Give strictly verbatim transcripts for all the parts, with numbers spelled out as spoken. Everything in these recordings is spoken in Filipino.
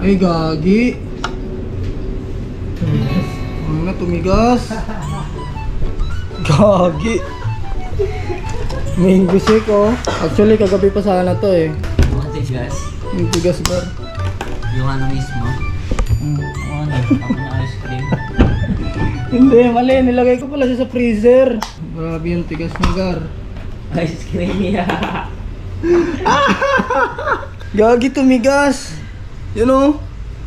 Ay, gagi. Ano na, tumigas. Gagi. Mango shake, oh. Actually, kagabi pa sana to eh. Matigas? Yung tigas bar. Yung ano mismo? Hmm. Oo, ano? Ako na ice cream. Hindi, mali. Nilagay ko pala siya sa freezer. Grabe yung tigas niya, gar. Ice cream niya. Gagi, tumigas. You know?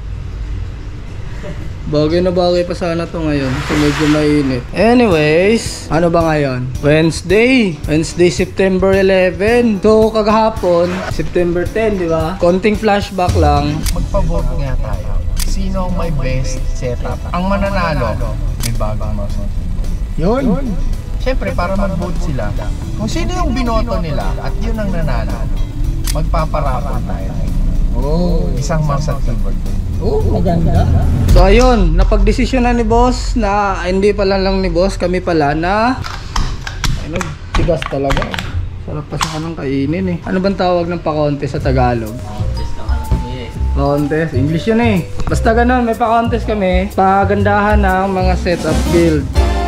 Bagay na bagay pa sana to ngayon. So medyo mainit. Anyways, ano ba ngayon? Wednesday. Wednesday, September eleven. So kagahapon, September ten, di ba? Konting flashback lang. Magpa-vote nga tayo. Sino ang may best setup? Ang mananalo, may bagong mouse. Yun. Siyempre, para mag-vote sila. Kung sino yung binoto nila at yun ang nanalo, magpaparapol tayo. Oh, isang mouse at keyboard. Oh, maganda. So ayun, napagdesisyon na ni boss na hindi pala lang ni boss, kami pala na ano, tigas talaga. Sarap pa sa kanang kainin eh. Ano bang tawag ng pa-contest sa Tagalog? Contest lang alam ko eh. Pa-contest, English yun eh. Basta ganun, may pa-contest kami. Pagandahan ng mga setup build.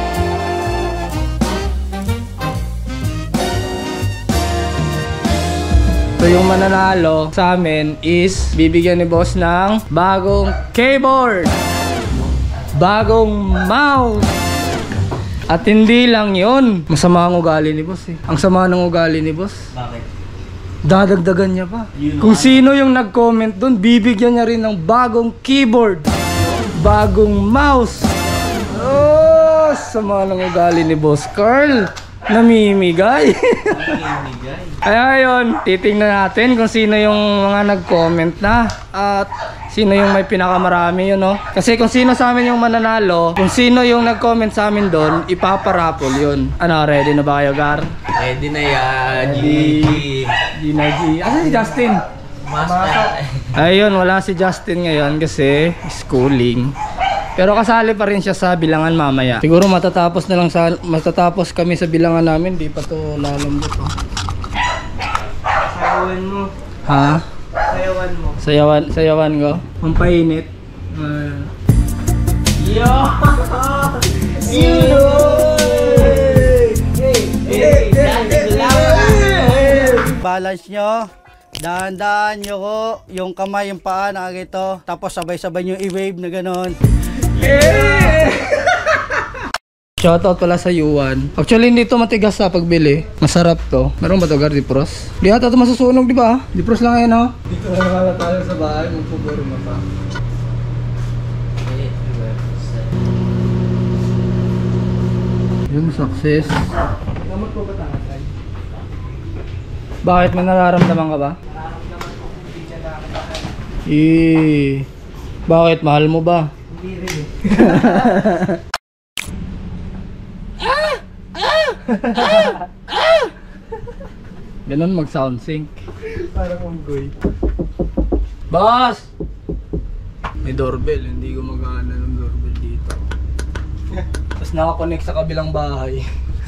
So yung mananalo sa amin is bibigyan ni boss ng bagong keyboard, bagong mouse. At hindi lang yun, masama ang ugali ni boss eh. Ang sama ng ugali ni boss, Bakit? dadagdagan niya pa. Yun Kung naman. sino yung nag-comment dun, bibigyan niya rin ng bagong keyboard, bagong mouse. Oh, sama ng ugali ni boss Carl. Namimigay. Namimigay. Kaya yun, titingnan natin kung sino yung mga nag-comment na at sino yung may pinakamarami yun, no? Kasi kung sino sa amin yung mananalo, kung sino yung nag-comment sa amin doon, ipaparapol yun. Ano, ready na ba kayo, Gar? Ready na yan, G. Gina G. Asa si Justin? Master. Ayun, wala si Justin ngayon kasi schooling. Pero kasali pa rin siya sa bilangan mamaya. Siguro matatapos na lang sa matatapos kami sa bilangan namin, di pa to lalambot, oh. Sayawan mo. Ha? Sayawan mo. Sayawan, sayawan ko. Pampainit. Uh, Yo! Sino? Balance nyo. Dahan-dahan nyo ko. Yung kamay, yung paa, nakakito. Tapos sabay-sabay nyo i-wave na ganon. Shoutout pala sa Yuan. Actually hindi to matigas sa pagbili. Masarap to. Meron ba to, Gar? Dipros? Di ata ito masusunog, di ba? Dipros lang yan, oh. Dito na nakala tayo sa bahay. Magpupurma pa. Yung success. Gamot po ba tayo? Bakit? May nararamdaman ka ba? Nararamdaman ko kung hindi siya nakakita. Eh, bakit? Mahal mo ba? Hindi rin eh. Ganun mag sound sync. Parang unggoy. Boss! May doorbell, hindi ko magana ng doorbell dito. Tapos nakakonect sa kabilang bahay.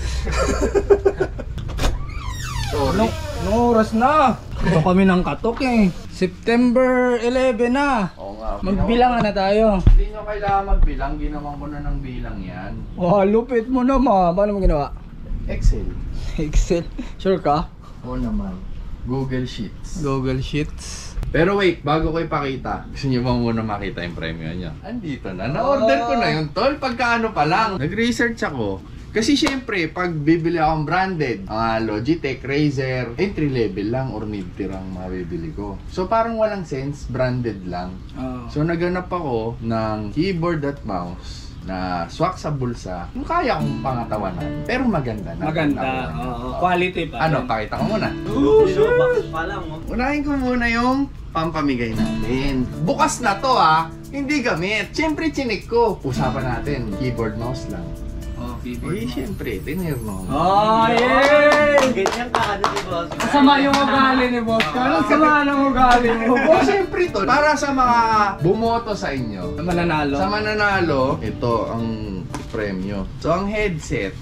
Sorry. Anong oras na? Ito kami ng katok eh. September eleven na. Oo nga. Magbilangan na tayo. Hindi nyo kailangan magbilang, ginawan ko na ng bilang yan. Oh, lupit mo naman. Paano mo ginawa? Excel. Excel. Sure ka? Oo naman. Google Sheets. Google Sheets. Pero wait, bago ko ipakita, gusto nyo ba muna makita yung premium niya? Andito na. Na-order ko na yun, tol. Pagkaano pa lang. Nag-research ako. Kasi syempre, pag bibili akong branded, mga Logitech, Razer, entry level lang or mid-tier ang mabibili ko. So parang walang sense, branded lang. Oh. So naganap ako ng keyboard at mouse na swak sa bulsa, yung kaya kong pangatawanan, pero maganda na. Maganda. Oo. Quality pa. Ano, pakita ko muna. Pero box pa lang mo. Unahin ko muna yung pampamigay natin. Bukas na to ah, hindi gamit. Siyempre chinik ko. Usapan natin, keyboard mouse lang. Oh, Eh, siyempre, tinirno. Oh, yay! Ganyan ka ano ni boss. Masama yung ugali ni boss. Anong sama ng ugali mo? O, siyempre to, para sa mga bumoto sa inyo. Mananalo. Sa mananalo, ito ang premyo. So, ang headset,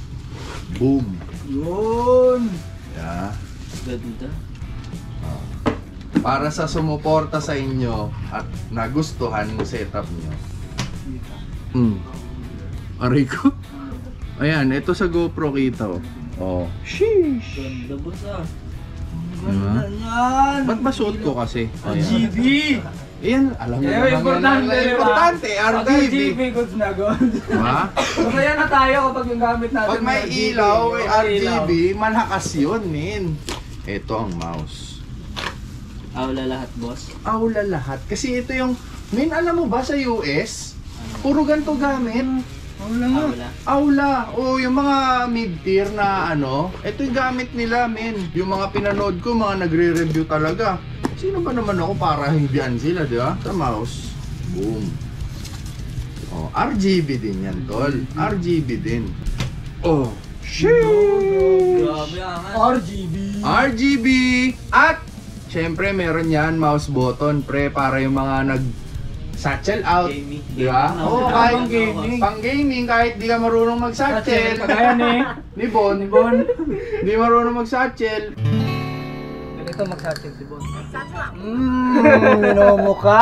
boom. Yun. Yeah. Ganda. para sa sumuporta sa inyo at nagustuhan mo setup nyo. Hmm. Aray ko. Ayan, ito sa GoPro kita oh. Oh. Sheesh. Ganda boss ah. Diba? Yan! Ba't ba suot ko kasi? Ayan. G B! Ayan, alam mo Eh, naman importante, yan. diba? Importante, R G B. G B goods na goods. Diba? Masaya na tayo kapag yung gamit natin. Pag may R G B, ilaw, may oh, R G ilaw. B, malakas yun, min. Ito ang mouse. Aula lahat boss. Aula lahat. Kasi ito yung, min, alam mo ba sa U S, puro ganito gamit. Aula nga. Aula. Aula. O yung mga mid-tier na ano, ito yung gamit nila, min. Yung mga pinanood ko, mga nagre-review talaga. Sino ba naman ako para hindihan sila, di ba? Sa mouse. Boom. Oh, R G B din yan, tol. R G B din. Oh. Sheesh! Grabe angas. R G B. R G B. At, syempre, meron yan, mouse button, pre, para yung mga nag satchel out. Gaming. Di ba? Gaming. Oo, Oo, kahit pang gaming. Pang gaming, kahit di ka marunong mag-satchel. Kagaya ni Ni Bon. ni Bon. Di marunong mag-satchel. Ganito mag-satchel si Bon. Mmm, minumukha.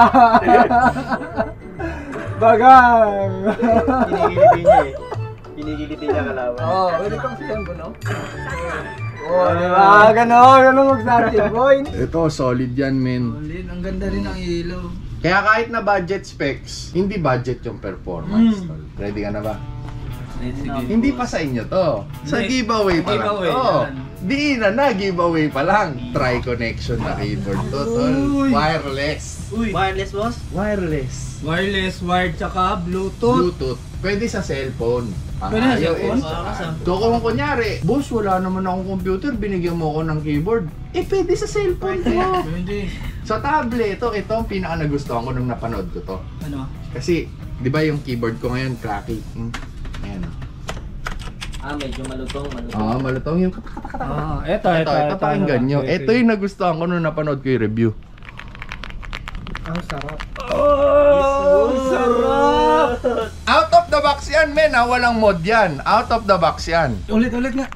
Bagang. Pinigilipin niya eh. Pinigilipin niya kalaban. Oo, oh, pwede kang siyan Bon, no? Oh, di ba? Ganon, ganon mag-satchel, boy. Ito, solid yan, men. Solid, ang ganda rin ng ilaw. Kaya kahit na budget specs, hindi budget yung performance. Mm. tol. Ready ka na ba? Sige. Hindi pa sa inyo to. Sa Hindi. giveaway pa lang. Giveaway, Oo. yan. Di na na, giveaway pa lang. Try connection na keyboard to, tol. Uy. Wireless. Uy, Wireless boss? Wireless. wireless, wired, tsaka Bluetooth. Bluetooth. Pwede sa cellphone. Pang Pwede sa iOS, cellphone? tsaka Ah, Android. So kung kunyari, boss, wala naman akong computer, binigyan mo ako ng keyboard. Eh, pwede sa cellphone ko. Pwede. Sa tablet, ito, ito ang pinaka nagustuhan ko nung napanood ko to. Ano? Kasi, di ba yung keyboard ko ngayon, cracky. Hmm. Ayan. Ah, medyo malutong, malutong. Oo, malutong yung Ah, eto, ito, ito, pakinggan nyo. Ito yung nagustuhan ko nung napanood ko yung review. Ang sarap. Oh, sarap! Out of the box yan, men ha? Walang mod yan. Out of the box yan. Ulit, ulit nga.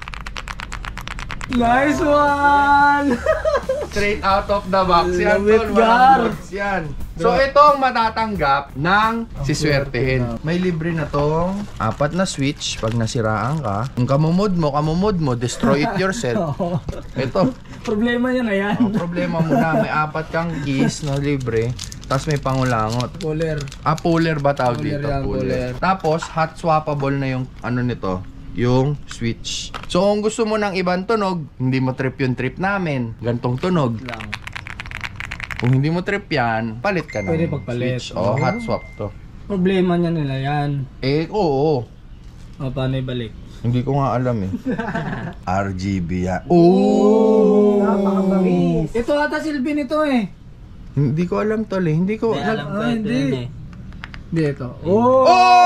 Nice one! Straight out of the box yan, Love it, tol. Gar. Walang mods yan. So, ito ang matatanggap ng siswertehin. May libre na tong apat na switch pag nasiraan ka. Kung kamumod mo, kamumod mo, destroy it yourself. Oo. Ito. Problema niya na yan. Ang problema mo na, may apat kang keys na libre. Tapos may pangulangot. Puller. Ah, puller ba tawag Puller dito? yan, puller. Tapos, hot swappable na yung ano nito, yung switch. So, kung gusto mo ng ibang tunog, hindi mo trip yung trip namin. Gantong tunog. Lang. Kung hindi mo trip yan, palit ka ng Pwede pagpalit. switch. Oh, Oh. hot swap to. Problema niya nila yan. Eh, oo. O, paano ibalik? Hindi ko nga alam eh. R G B yan. Oh! Napakabangis. Ito ata silbi nito eh. Hindi ko alam tol eh. Hindi ko May alam ko Ah, ito hindi. yun eh. Hindi ito. Oh!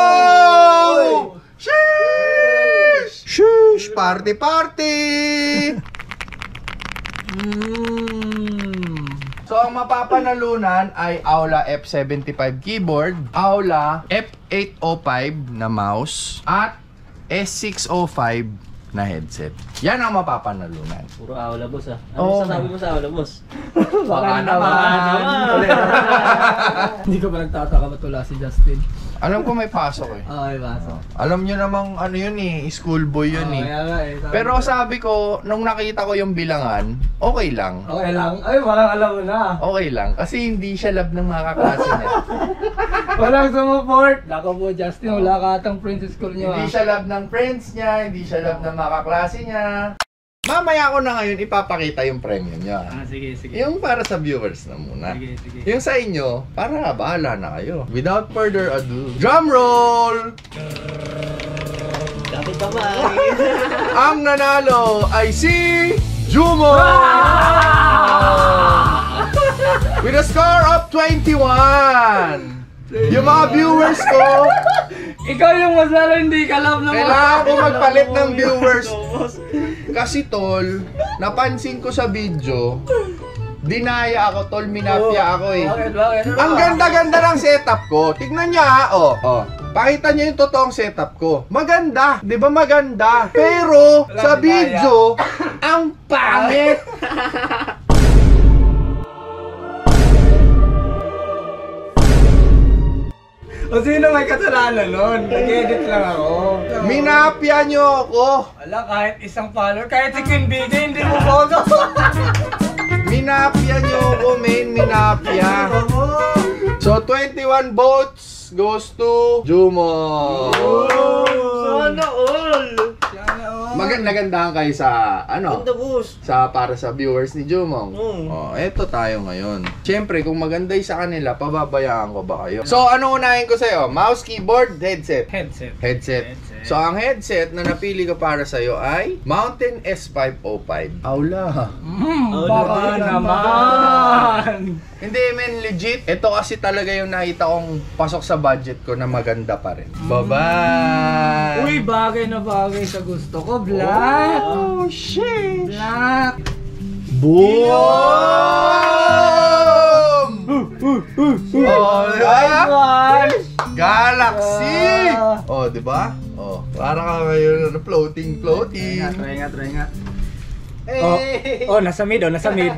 Oh! Sheesh! Sheesh! Party party! Mm. So, ang mapapanalunan ay Aula F seventy-five keyboard, Aula F eight oh five na mouse, at S six oh five na headset. Yan ang mapapanalunan. Puro aula boss ah. Ano Oo. sasabi mo sa aula boss? Baka naman. Hindi ko pa nagtataka ba't wala si Justin. Alam ko may pasok eh. Okay, baso. Alam nyo namang ano yun eh, schoolboy yun eh. Kaya nga eh. sabi Pero ko. sabi ko, nung nakita ko yung bilangan, okay lang. Okay lang. Ay, walang alam mo na. Okay lang. Kasi hindi siya love ng mga kaklase niya. Walang sumuport. Dako po, Justin. Wala ka atang princess school niyo Hindi ah. siya love ng friends niya, hindi siya love ng mga kaklase niya. Mamaya ko na ngayon ipapakita yung premium niya. Ah, sige, sige. Yung para sa viewers na muna. Sige, sige. Yung sa inyo, para bahala na kayo. Without further ado, drum roll! Dapat kamay. Ang nanalo ay si Jumo! With a score of twenty-one! Yung mga viewers ko, Ikaw yung mas lalo hindi ka love ng mga... kailangan ko magpalit ng viewers. boss. Kasi tol, napansin ko sa video, dinaya ako tol, minapya ako eh. Bakit, bakit? Ang ganda-ganda ng setup ko. Tignan niya ha, oh. oh. Pakita niyo yung totoong setup ko. Maganda, 'di ba maganda? Pero Wala sa dinaya. video, ang pangit. O sino may kasalanan nun? Nag-edit lang ako. Minapya nyo ako! Wala, kahit isang follower, kahit si Queen B J, hindi mo boto. Minapya nyo ako, men. Minapya. So, twenty-one votes goes to Jumo. Sana all! Maganda nagandahan kayo sa, ano? Ganda, boss. Sa, para sa viewers ni Jumong. Mm. Oh, eto tayo ngayon. Siyempre, kung maganda yung sa kanila, pababayaan ko ba kayo? So, ano unahin ko sa'yo? Mouse, keyboard, headset? Headset. Headset. Headset. So, ang headset na napili ko para sa'yo ay Mountain S five oh five. Aula. Hmm, Oh, baka naman. naman. Hindi, men, legit. Ito kasi talaga yung nakita kong pasok sa budget ko na maganda pa rin. Bye-bye! Uy, bagay na bagay sa gusto ko. Black. Oh, shit! Black. Boom! Oh, Nice one. Galaxy! Ah. Oh, di ba? Oh, para ka ngayon na floating, floating. Try nga, try nga. Hey! Oh, nasa mid, oh, nasa mid.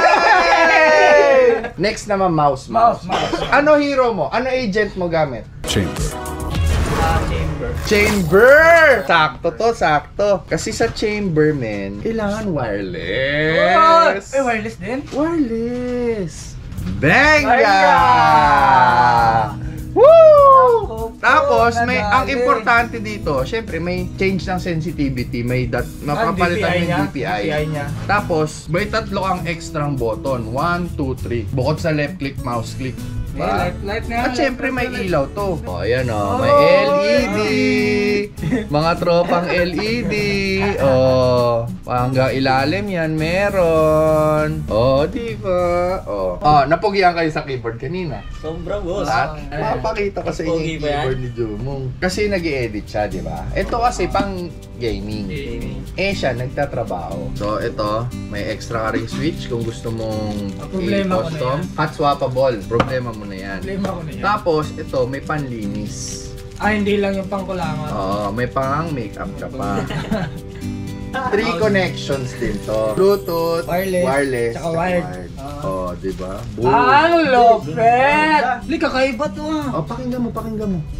Hey! Next naman, mouse, mouse. Mouse, mouse. Ano hero mo? Ano agent mo gamit? Ah, chamber. Chamber! Sakto to, sakto. Kasi sa chamber, men, kailangan wireless. Eh, wireless din? Wireless. Benga! Benga! Woo! Tapos, may ang Nanalo. importante dito, syempre may change ng sensitivity, may dat mapapalitan ng D P I. D P I niya. Tapos, may tatlo ang extrang button. one, two, three. Bukod sa left click, mouse click. Eh, light, light na. At syempre may ilaw to. O, ayan o. May Oh, L E D. Mga tropang L E D. O, hanggang ilalim yan, meron. O, di ba? O, o napugian kayo sa keyboard kanina. Sobrang, boss. At Ah, mapakita ko sa inyo Pogi yung ba yan? keyboard ni Jumong. Kasi nag-i-edit siya, di ba? Ito kasi pang gaming. Eh siya, nagtatrabaho. So, ito, may extra ka ring switch kung gusto mong Ang problema ko na i-custom. Hot swappable. Problema mo na yan. Problema ko na yan. Tapos, ito, may panlinis. Ah, hindi lang yung pangkulangan. Oo, may pang makeup ka pa. Three connections din to. Bluetooth, Wireless, wireless, tsaka wired. Oh, Ah. oh, di ba? Boom. Ah, ang lupet! Li, kakaiba to ah. Oh, pakinggan mo, pakinggan mo.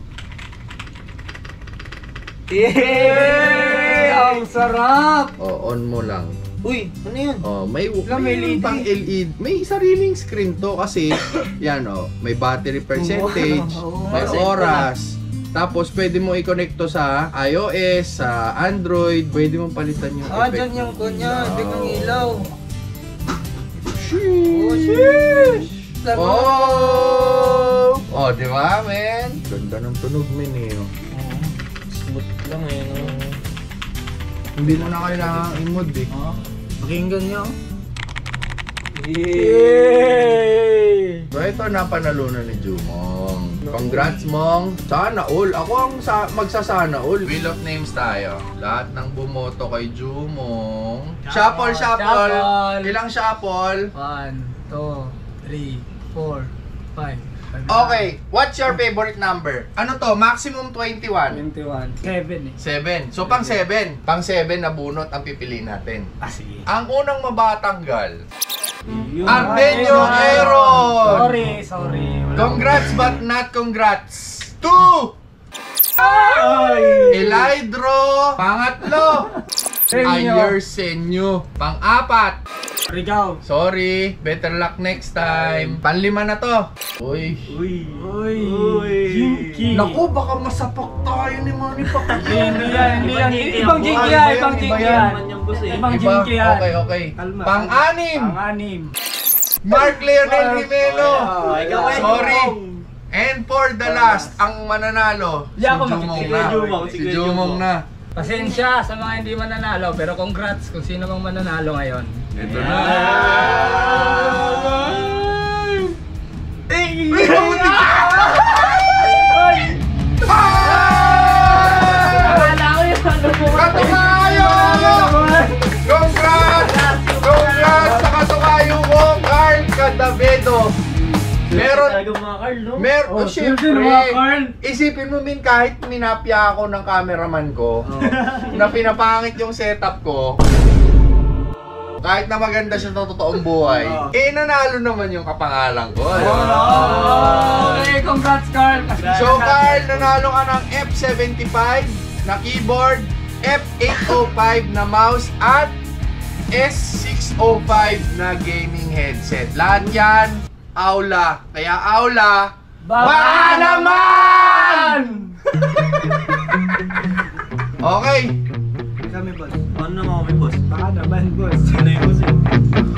Yay! Ang sarap! Oh, on mo lang. Uy, ano yun? Oh, may Wala, may L E D. pang L E D. May sariling screen to kasi yan oh, may battery percentage, Oo. may Oo. oras. Tapos pwede mo i-connect to sa iOS, sa Android, pwede mo palitan yung Ah, effect. dyan yung kunya, No. din ang ilaw. Sheesh! Sheesh! Sarap. Oh! Oh, di ba, men? Ganda ng tunog, men eh. oh. Smooth lang eh, no? Hindi mo na kailangan i-mod eh. Ah, pakinggan nyo. Yay! So, ito napanalunan ni Jumong. Congrats, Mong. Sana all. Ako ang sa magsasana all. Wheel of names tayo. Lahat ng bumoto kay Jumong. Shuffle, shuffle. Shuffle. Ilang shuffle? One, two, three, four, five. Okay. What's your favorite number? Ano to? Maximum twenty-one. twenty-one. Seven eh. seven. So, pang seven. Pang seven na bunot ang pipiliin natin. Ah, sige. Ang unang mabatanggal. Yun. Ardenio Ay, Aaron. Sorry, sorry. Wala Congrats but not congrats. Two. Ay! Elidro. Pangatlo. Senyo. Ayersenyo. Pang-apat. Rigaw. Sorry. Better luck next time. Panlima na to. Uy. Uy. Uy. Uy. Jinky. Naku, baka masapak tayo ni Manny Pacquiao. Hindi yan, hindi yan. Ibang jinky Iba yan, yan, ibang iba jinky yan. yan. Naman yung boss eh. Ibang Iba? jinky yan. Okay, okay. Kalma. Pang-anim. Pang-anim. Mark Leonel Rimelo. Ah, ikaw ay Sorry. Jumong. And for the last, ang mananalo, Di ako si Jumong makikita. na. Si Jumong, Si si Jumong Jumong. na. Pasensya sa mga hindi mananalo, pero congrats kung sino mang mananalo ngayon. Ito na. Ay! Uy, mabuti ka! Akala ko yung ano mo. Katukayo! Congrats! Congrats sa katukayo mo, Carl Cadavedo! Meron, Talagang mga Carl, no? meron, Oh, oh, syempre, siyempre, mga Carl. isipin mo min kahit minapya ako ng cameraman ko, na pinapangit yung setup ko, kahit na maganda siya sa totoong buhay, Oo. eh nanalo naman yung kapangalan ko. Oh, hey, congrats, Carl! So Carl, nanalo ka ng F seventy-five na keyboard, F eight oh five na mouse, at S six oh five na gaming headset. Lahat yan, Aula. Kaya Aula, baka naman! Okay. Kami boss. Ano naman kami boss? Baka naman boss. Ano yung boss eh?